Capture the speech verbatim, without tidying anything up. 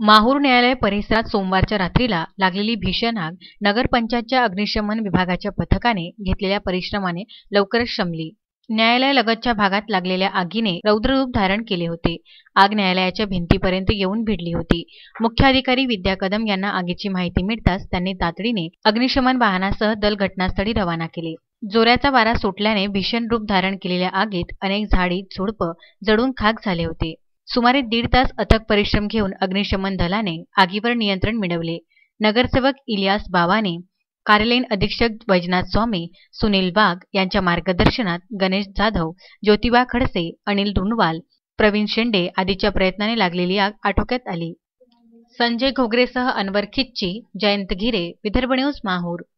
माहूर न्यायालय परिसरात सोमवारच्या रात्रीला लागलेली भीषण आग नगरपंचायतच्या अग्निशमन विभागाच्या पथकाने घेतलेल्या परिश्रमाने लवकरच शमली। न्यायालयालगतच्या भागात लागलेल्या आगीने रौद्ररूप धारण केले होते। आग न्यायालयाच्या भिंतीपर्यंत येऊन भिडली होती। मुख्य अधिकारी विद्या कदम यांना आगीची माहिती मिळताच त्यांनी तातडीने अग्निशमन वाहनासह दल घटनास्थळी रवाना केले। जोराचा वारा सुटल्याने भीषण रूप धारण केलेल्या आगीत अनेक झाडी झुडपं जळून खाक झाले होते। सुमारे दीड तास अथक परिश्रम घेऊन अग्निशमन दलाने आगीवर नियंत्रण मिळवले। नगरसेवक इलियास बावाने, कार्यालयीन अधीक्षक वैजनाथ स्वामी, सुनील वाघ यांच्या मार्गदर्शनात गणेश जाधव, ज्योतिबा खडसे, अनिल धुंडवाल, प्रवीण शेंडे आदीच्या प्रयत्नाने लागलेली आग आटोक्यात आली। संजय घोगरेसह अनवर खिच्ची, जयंत घिरे, विदर्भ न्यूज, माहूर।